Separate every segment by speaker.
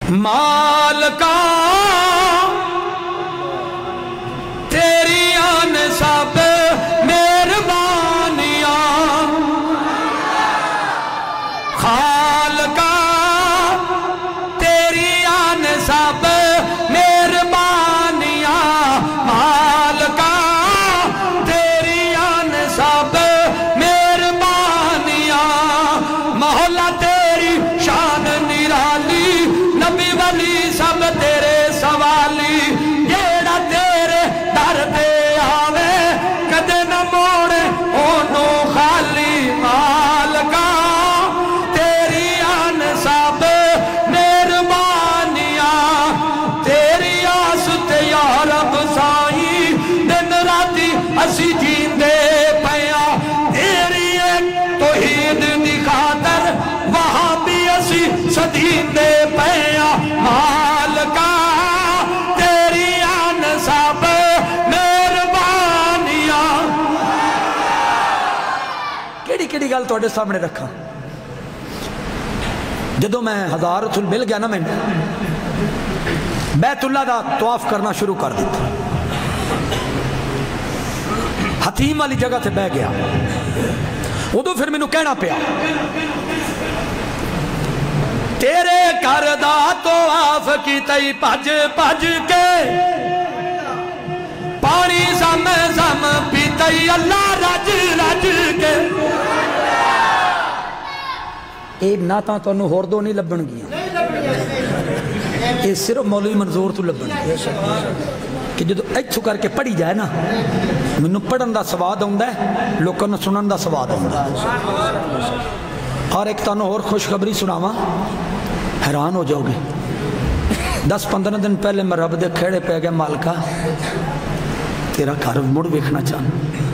Speaker 1: مالکا تیریاں نے سب مہربانیاں، خالقا تیریاں نے سب مہربانیاں، مالکا تیریاں نے سب مہربانیاں، مولا تیری شان نرالی، نبی ولی سب تیرے سوالی، جیڑا تیرے در دے آوے کدے نہ موڑے اونوں خالی، مالکا تیری آن سب مہربانیاں، تیری آس تے یا رب سائی دن راتی اسی جیندے پیاں، تیری ایک توحید دی خاطر وہاں بھی اسی صدیندے پیاں، مالکا تیری آن سب مہربانیاں۔ کیڑی کیڑی گل توڑے سامنے رکھا؟ جدو میں ہزارت مل گیا نا، میں بیت اللہ دا طواف کرنا شروع کر دیتا، حتیم والی جگہ تے بہ گیا، ادو پھر میں نو کہنا پیا تیرے کردہ طواف کی تئی پج پج کے، پانی زم زم پیتئی اللہ رج رج کے۔ اے ناتاں تو انہوں ہوردو نہیں لبن گیا، اے صرف مولوی منظور تو لبن گیا کہ جدو ایتھو کر کے پڑھی جائے نا، منو پڑھن دا سواد ہوندہ ہے، لوکاں نو سنن دا سواد ہوندہ ہے۔ اور ایک تانوں اور خوشخبری سناواں، حیران ہو جاؤ گے۔ 10-15 دن پہلے میں رب دے کھیڑے پہ گیا، مالکا تیرا گھر مڑ ویکھنا چاہنا۔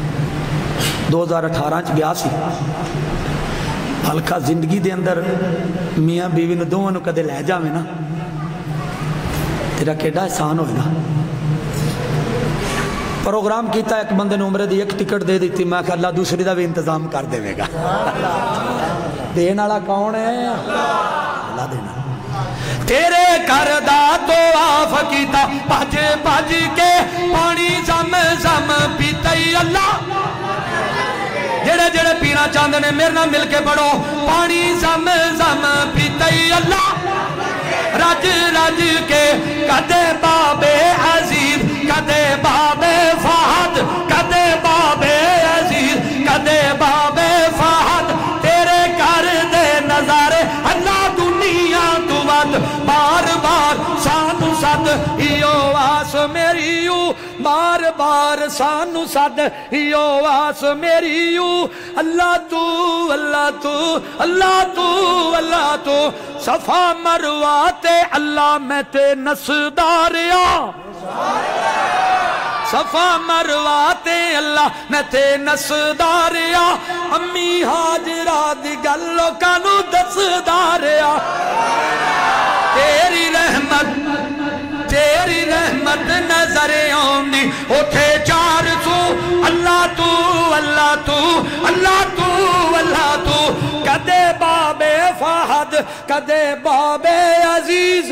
Speaker 1: 2018 گیا سی، مالکا زندگی دے اندر میاں بیوی نو دوواں نو کدے لے جاوے نا، تیرا کیڑا احسان ہوئے گا۔ پروگرام کیتا ایک بندے نے عمرے دی ایک ٹکٹ دے دیتی، میں کہ اللہ دوسری دا بھی انتظام کر دے گا۔ دینا والا کون ہے؟ اللہ دینا۔ تیرے کردہ طواف کیتا پج پج کے، پانی زم زم پیتئی اللہ، جڑے جڑے پینا چاندے نے میرے نہ مل کے پڑھو، پانی زم زم پیتئی اللہ رج رج کے، کدے بابے عزیز کدے بابے فہد، کدے بابے عزیز کدے بابے فہد، تیرے کر دے نظارے اللہ دنیا تو ود، بار بار سانو صد ایو آس میری یو، بار بار سانو صد ایو آس میری یو، اللہ تو اللہ تو اللہ تو اللہ تو، صفا مروہ تے اللہ میں تے نسداریا، صفا مروہ تے اللہ میں تے نسداریا، امی حاجرہ دی گلو کانو دسداریا، تیری رحمت نظر آمنی اٹھے چار سو، اللہ تو اللہ تو اللہ تو اللہ تو، کدے بابے فہد کدے بابے عزیز،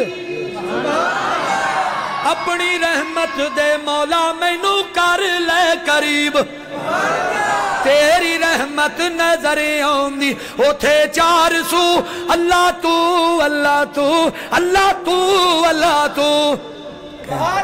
Speaker 1: اپنی رحمت دے مولا مینو کر لے قریب، تیری رحمت نظر آمدی اٹھے چار سو، اللہ تو اللہ تو اللہ تو اللہ تو۔